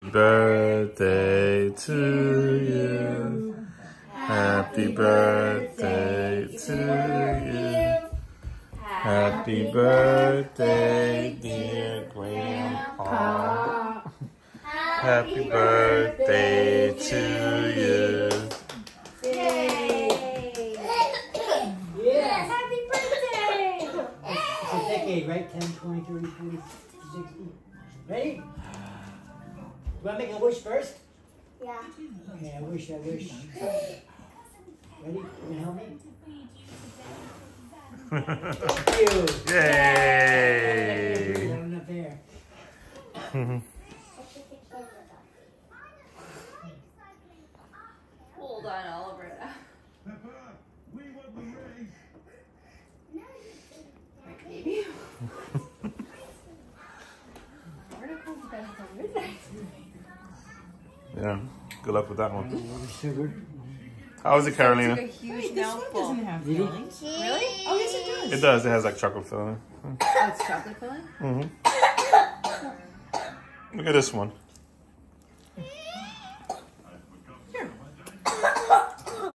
birthday to you. Happy birthday to you. Happy birthday, dear Grandpa. Happy birthday to you. Yay! Yeah. Happy birthday! It's a decade, right? 10, 20, 30, 40, 50, 60. Ready? Do you want to make a wish first? Yeah. Okay, I wish. Ready? You gonna help me? Thank you. Yay! Not enough there. Hold on, Oliver. Maybe. Yeah, good luck with that one. Sugar. How is it, Carolina? A huge Wait, this one mouthful. doesn't have Really? fillings. Really? Oh, yes, it does. It does. It has like chocolate filling. Oh, it's chocolate filling? Look at this one.